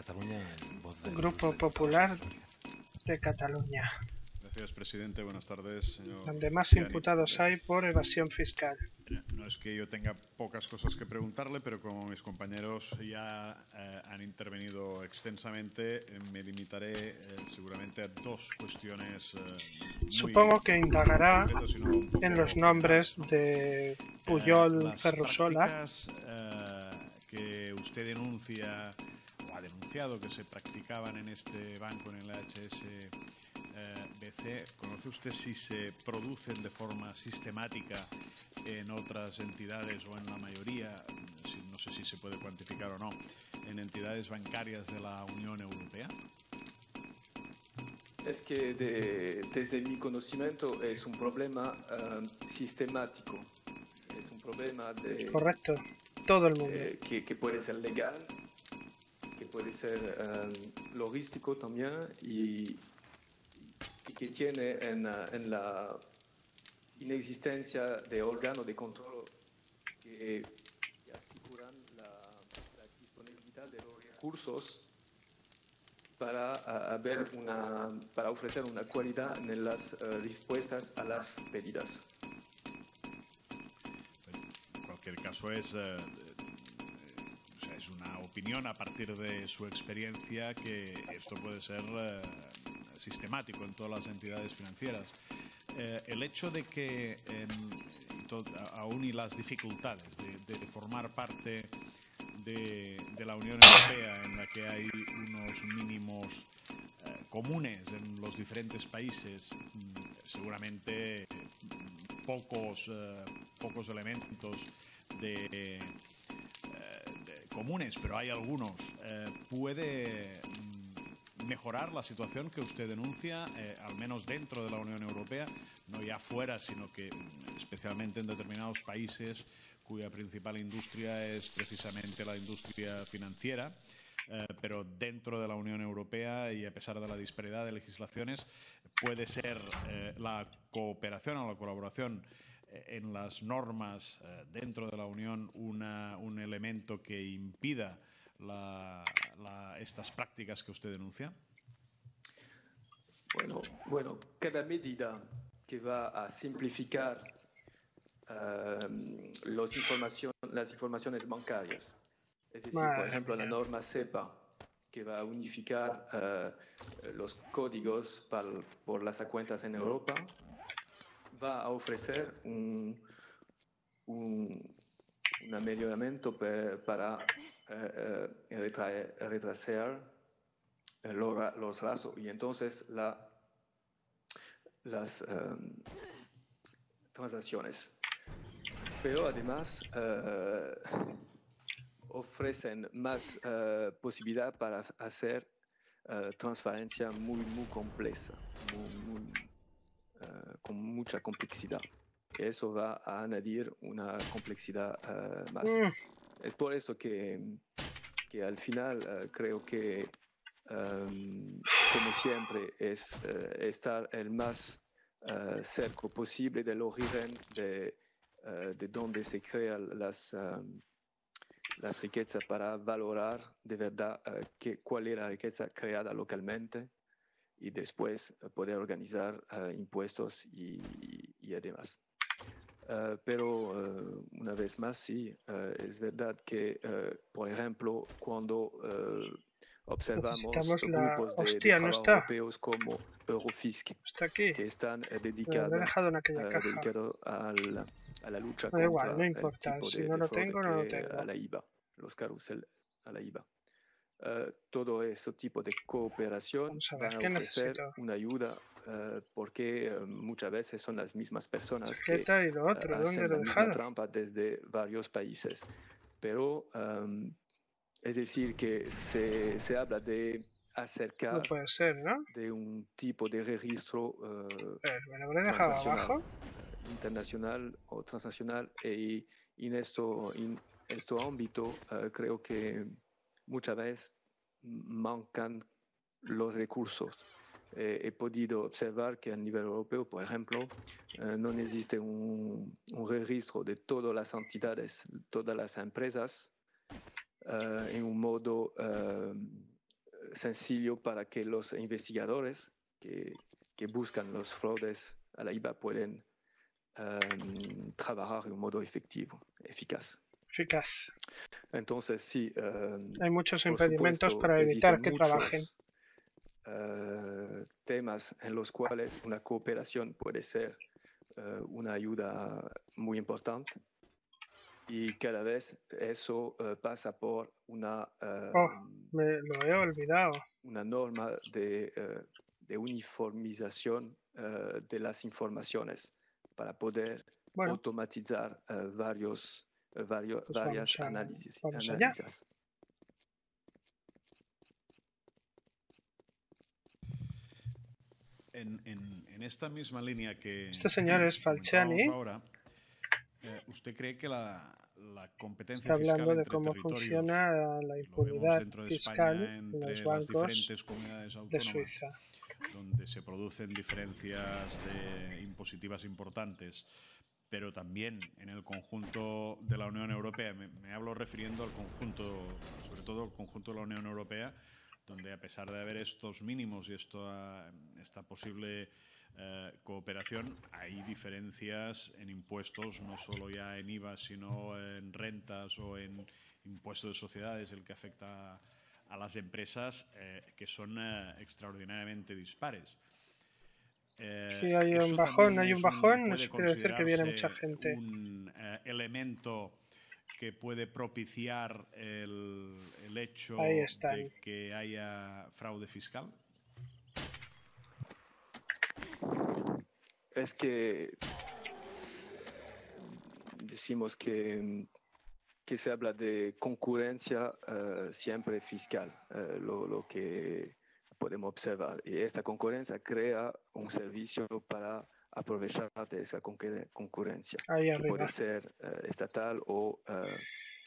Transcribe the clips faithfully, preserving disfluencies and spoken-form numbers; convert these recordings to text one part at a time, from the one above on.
Cataluña en voz de... Grupo Popular de Cataluña, Gracias, presidente. Buenas tardes, señor. donde más Ciani. imputados hay por evasión fiscal. No es que yo tenga pocas cosas que preguntarle, pero como mis compañeros ya eh, han intervenido extensamente, eh, me limitaré eh, seguramente a dos cuestiones. Eh, muy Supongo que indagará concretas, sino un poco en los nombres de Pujol, eh, las Ferrusola. prácticas eh, que usted denuncia o ha denunciado que se practicaban en este banco, en el H S B C. ¿Conoce usted si se producen de forma sistemática en otras entidades o en la mayoría, si, no sé si se puede cuantificar o no, en entidades bancarias de la Unión Europea? Es que de, desde mi conocimiento es un problema uh, sistemático, es un problema de... Correcto, todo el mundo. Eh, que, que puede ser legal, que puede ser um, logístico también y, y que tiene en, uh, en la inexistencia de órganos de control que, que aseguran la, la disponibilidad de los recursos para, uh, haber una, para ofrecer una cualidad en las uh, respuestas a las pedidas. En cualquier caso es, eh, o sea, es una opinión a partir de su experiencia que esto puede ser eh, sistemático en todas las entidades financieras. Eh, el hecho de que eh, aún y las dificultades de, de formar parte de, de la Unión Europea, en la que hay unos mínimos eh, comunes en los diferentes países, seguramente pocos, eh, pocos elementos de, eh, de comunes, pero hay algunos, eh, puede mejorar la situación que usted denuncia, eh, al menos dentro de la Unión Europea, no ya fuera, sino que especialmente en determinados países cuya principal industria es precisamente la industria financiera, eh, pero dentro de la Unión Europea y a pesar de la disparidad de legislaciones, puede ser eh, la cooperación o la colaboración eh, en las normas eh, dentro de la Unión una, un elemento que impida La, la, estas prácticas que usted denuncia? Bueno, bueno, cada medida que va a simplificar uh, los información, las informaciones bancarias, es decir, Madre por ejemplo, mía. la norma SEPA, que va a unificar uh, los códigos para, por las cuentas en Europa, va a ofrecer un, un, un amelioramiento per, para uh, retraer, retrasar los, los rastros y entonces la, las um, transacciones. Pero además uh, ofrecen más uh, posibilidad para hacer uh, transferencia muy, muy compleja, muy, muy, uh, con mucha complejidad. Eso va a añadir una complejidad uh, más. Mm. Es por eso que, que al final uh, creo que Um, como siempre, es uh, estar el más uh, cerca posible del origen de, uh, de donde se crean las, um, las riquezas para valorar de verdad uh, que, cuál es la riqueza creada localmente y después uh, poder organizar uh, impuestos y, y, y además. Uh, pero uh, una vez más, sí, uh, es verdad que, uh, por ejemplo, cuando uh, observamos Necesitamos la... grupos de, Hostia, de no trabajo está. europeos como Eurofisk, Está aquí. que están eh, Lo dedicados habré dejado en aquella eh, caja. dedicado al, a la lucha Da contra igual, no el importa. tipo Si de, no de lo fraude tengo, que no lo eh, tengo. a la I V A, los carrusel a la I V A. Uh, todo ese tipo de cooperación Vamos a va ver, a ¿qué ofrecer necesito? una ayuda uh, porque uh, muchas veces son las mismas personas que Tarjeta y lo uh, otro, ¿dónde hacen lo la he misma dejado? trampa desde varios países. Pero um, es decir que se, se habla de No acercar puede ser, ¿no? de un tipo de registro uh, A ver, ¿me lo habré dejado transnacional, abajo? uh, internacional o transnacional y, y en esto, en este ámbito uh, creo que muchas veces mancan los recursos. Eh, he podido observar que a nivel europeo, por ejemplo, eh, no existe un, un registro de todas las entidades, todas las empresas, eh, en un modo eh, sencillo para que los investigadores que, que buscan los fraudes a la I V A pueden um, trabajar de un modo efectivo, eficaz. Eficaz. Entonces, sí. Um, Hay muchos por impedimentos supuesto, para evitar existen que muchos, trabajen. Uh, temas en los cuales una cooperación puede ser uh, una ayuda muy importante. Y cada vez eso uh, pasa por una, uh, Oh, me lo he olvidado. una norma de, uh, de uniformización uh, de las informaciones para poder Bueno, automatizar uh, varios, uh, varios, pues varias vamos, a, análisis, vamos allá. análisis. En, en, en esta misma línea que Este señor es Falciani. ahora, eh, ¿usted cree que la, la competencia Está hablando fiscal de entre cómo territorios, funciona la lo vemos impunidad dentro de fiscal España, en entre los las bancos diferentes comunidades de autónomas, Suiza? donde se producen diferencias de impositivas importantes, pero también en el conjunto de la Unión Europea? Me, me hablo refiriendo al conjunto, sobre todo al conjunto de la Unión Europea, donde a pesar de haber estos mínimos y esto, esta posible eh, cooperación, hay diferencias en impuestos, no solo ya en I V A, sino en rentas o en impuestos de sociedades, el que afecta a, a las empresas, eh, que son eh, extraordinariamente dispares. Eh, Si hay un bajón, hay un bajón, eso quiere decir que viene mucha gente. Un eh, elemento que puede propiciar el, el hecho de que haya fraude fiscal. Es que decimos que, que se habla de concurrencia uh, siempre fiscal, uh, lo, lo que podemos observar. Y esta concurrencia crea un servicio para aprovechar de esa concurrencia, Ahí que arriba. puede ser uh, estatal o uh, uh,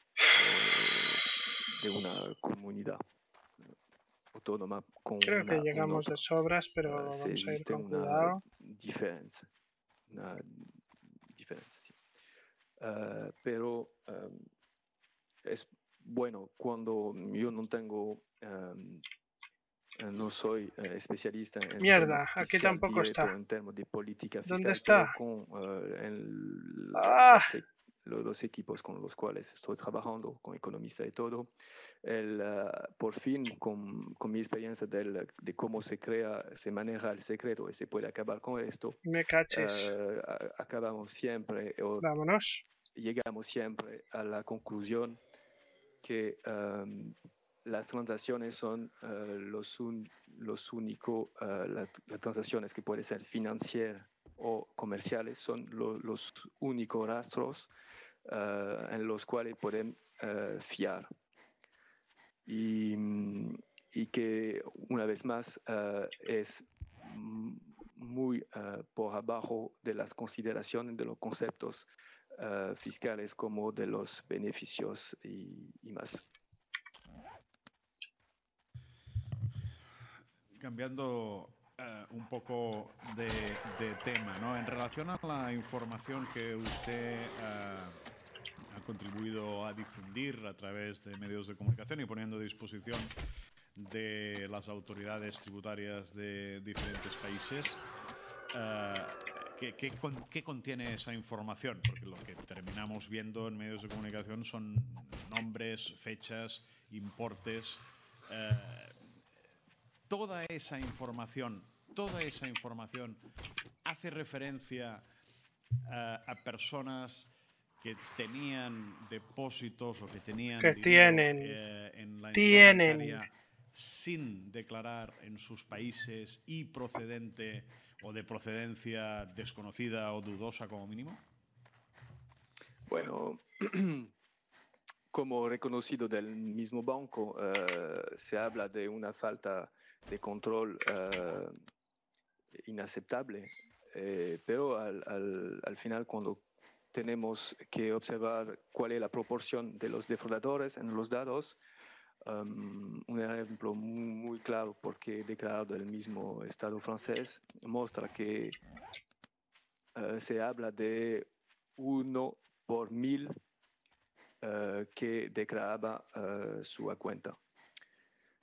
de una comunidad autónoma. Con Creo una, que llegamos de sobras, pero uh, vamos a ir con una cuidado. Diferencia, una diferencia, sí. Uh, pero um, es bueno cuando yo no tengo, um, no soy uh, especialista en Mierda, tema aquí fiscal tampoco directo, está. en términos de política fiscal. ¿Dónde está? Pero con uh, el, ¡Ah! los, los equipos con los cuales estoy trabajando, con economistas y todo, el, uh, por fin con, con mi experiencia del, de cómo se crea, se maneja el secreto y se puede acabar con esto, me caches. Uh, acabamos siempre, o vámonos, llegamos siempre a la conclusión que um, las transacciones son uh, los, un, los únicos, uh, la, las transacciones que pueden ser financieras o comerciales son lo, los únicos rastros uh, en los cuales podemos uh, fiar. Y, y que una vez más uh, es muy uh, por abajo de las consideraciones de los conceptos uh, fiscales como de los beneficios y, y más. Cambiando uh, un poco de, de tema, ¿no? En relación a la información que usted uh, ha contribuido a difundir a través de medios de comunicación y poniendo a disposición de las autoridades tributarias de diferentes países, uh, ¿qué, qué, ¿qué contiene esa información? Porque lo que terminamos viendo en medios de comunicación son nombres, fechas, importes. Uh, toda esa información, toda esa información hace referencia uh, a personas que tenían depósitos o que tenían que dinero, tienen, eh, en la entidad tienen. bancaria sin declarar en sus países y procedente o de procedencia desconocida o dudosa como mínimo? Bueno, como reconocido del mismo banco, uh, se habla de una falta de control uh, inaceptable, eh, pero al, al, al final cuando tenemos que observar cuál es la proporción de los defraudadores en los datos, um, un ejemplo muy, muy claro, porque declarado el mismo Estado francés, muestra que uh, se habla de uno por mil uh, que declaraba uh, su cuenta.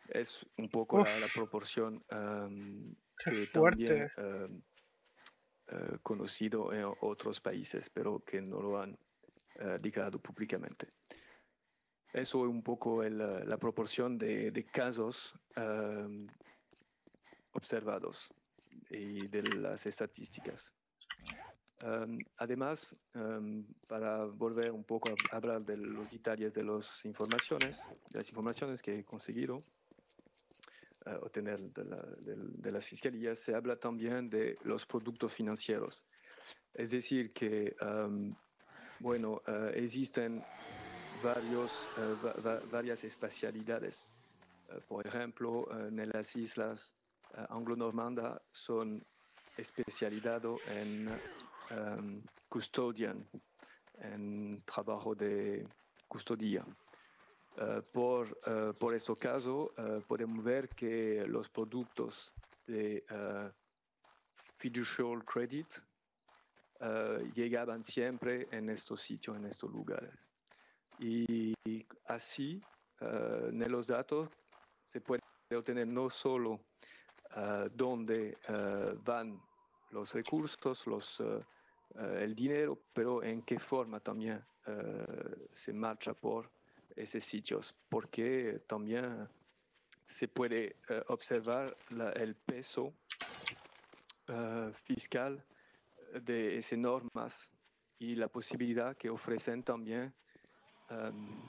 es un poco la, la proporción um, Qué que fuerte. también um, uh, conocido en otros países, pero que no lo han uh, declarado públicamente. Eso es un poco el, la proporción de, de casos um, observados y de las estadísticas. Um, además, um, para volver un poco a hablar de los detalles de las informaciones, de las informaciones que he conseguido uh, obtener de, la, de, de las fiscalías, se habla también de los productos financieros. Es decir, que, um, bueno, uh, existen varios, uh, va, va, varias especialidades. Uh, por ejemplo, uh, en las islas uh, anglo-normandas son especializados en um, custodian, en trabajo de custodia. Uh, por, uh, por este caso, uh, podemos ver que los productos de uh, fiducial credit uh, llegaban siempre en estos sitios, en estos lugares. Y así, uh, en los datos se puede obtener no solo uh, dónde uh, van los recursos, los, uh, uh, el dinero, pero en qué forma también uh, se marcha por esos sitios, porque también se puede uh, observar la, el peso uh, fiscal de esas normas y la posibilidad que ofrecen también um,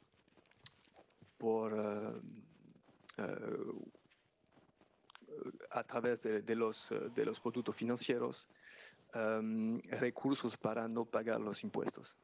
por uh, uh, a través de, de, los, de los productos financieros um, recursos para no pagar los impuestos.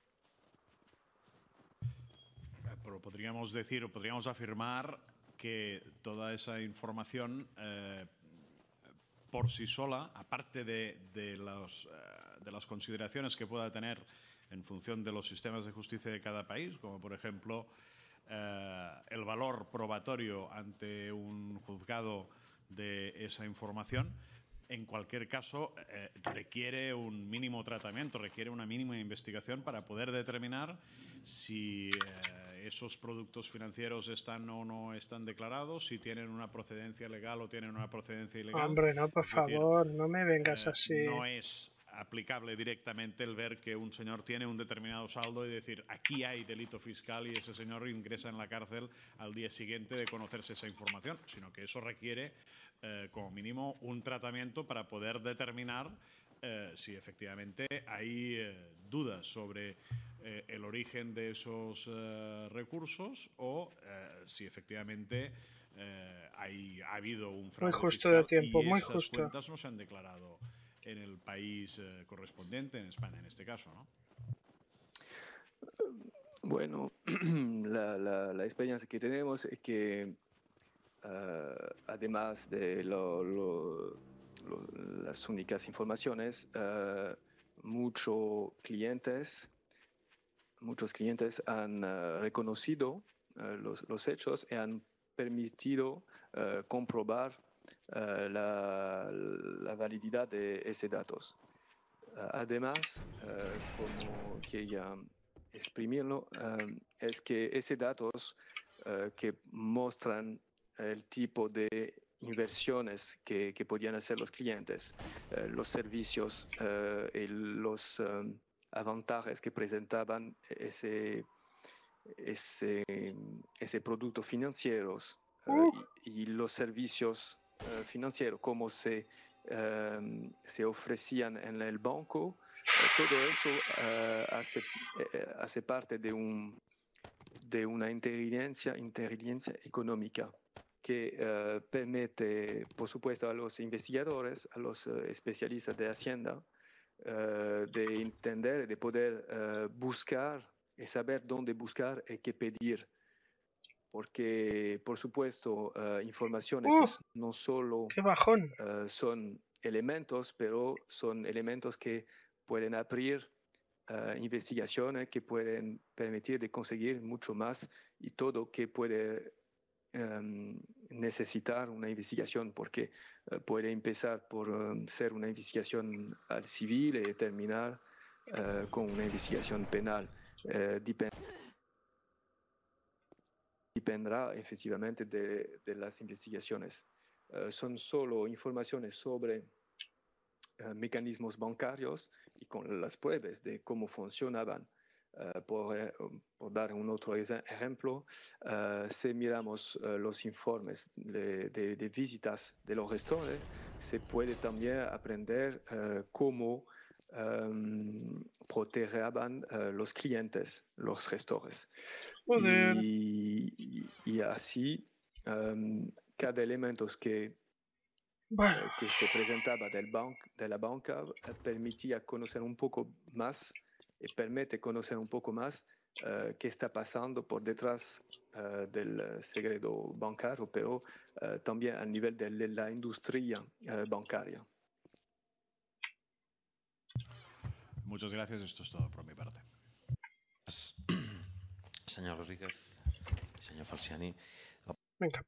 Pero podríamos decir o podríamos afirmar que toda esa información eh, por sí sola, aparte de, de, los, uh, de las consideraciones que pueda tener en función de los sistemas de justicia de cada país, como por ejemplo eh, el valor probatorio ante un juzgado de esa información, en cualquier caso eh, requiere un mínimo tratamiento, requiere una mínima investigación para poder determinar si eh, esos productos financieros están o no están declarados, si tienen una procedencia legal o tienen una procedencia ilegal. Hombre, no, por Es decir, favor, no me vengas eh, así. No es aplicable directamente el ver que un señor tiene un determinado saldo y decir aquí hay delito fiscal y ese señor ingresa en la cárcel al día siguiente de conocerse esa información, sino que eso requiere eh, como mínimo un tratamiento para poder determinar eh, si efectivamente hay eh, dudas sobre eh, el origen de esos eh, recursos o eh, si efectivamente eh, hay, ha habido un fraude Muy justo fiscal de tiempo, y muy esas justo. cuentas no se han declarado en el país eh, correspondiente, en España en este caso, ¿no? Bueno, la, la, la experiencia que tenemos es que uh, además de lo, lo, lo, las únicas informaciones, uh, muchos clientes, muchos clientes han uh, reconocido uh, los, los hechos y han permitido uh, comprobar Uh, la, la valididad de esos datos. Uh, además, uh, como quería exprimirlo, uh, es que esos datos uh, que muestran el tipo de inversiones que, que podían hacer los clientes, uh, los servicios uh, y los um, avantajes que presentaban ese, ese, ese producto financieros uh, Uh. y, y los servicios Uh, financiero, cómo se, um, se ofrecían en el banco, uh, todo eso uh, hace, uh, hace parte de, un, de una inteligencia, inteligencia económica que uh, permite, por supuesto, a los investigadores, a los uh, especialistas de Hacienda, uh, de entender, de poder uh, buscar y saber dónde buscar y qué pedir. Porque, por supuesto, uh, informaciones Uh, no solo ¡Qué bajón! uh, son elementos, pero son elementos que pueden abrir uh, investigaciones, que pueden permitir de conseguir mucho más y todo que puede um, necesitar una investigación, porque uh, puede empezar por um, ser una investigación al civil y terminar uh, con una investigación penal. Uh, dependerá efectivamente de, de las investigaciones. Uh, son solo informaciones sobre uh, mecanismos bancarios y con las pruebas de cómo funcionaban. Uh, por, uh, por dar un otro ejemplo, uh, si miramos uh, los informes de, de, de visitas de los gestores, se puede también aprender uh, cómo um, protegeaban uh, los clientes, los gestores. Y, y, y así, um, cada elemento que, bueno. uh, que se presentaba del banc, de la banca uh, permitía conocer un poco más y permite conocer un poco más uh, qué está pasando por detrás uh, del secreto bancario, pero uh, también a nivel de la industria uh, bancaria. Muchas gracias, esto es todo por mi parte. Señor Rodríguez, señor Falciani. Venga.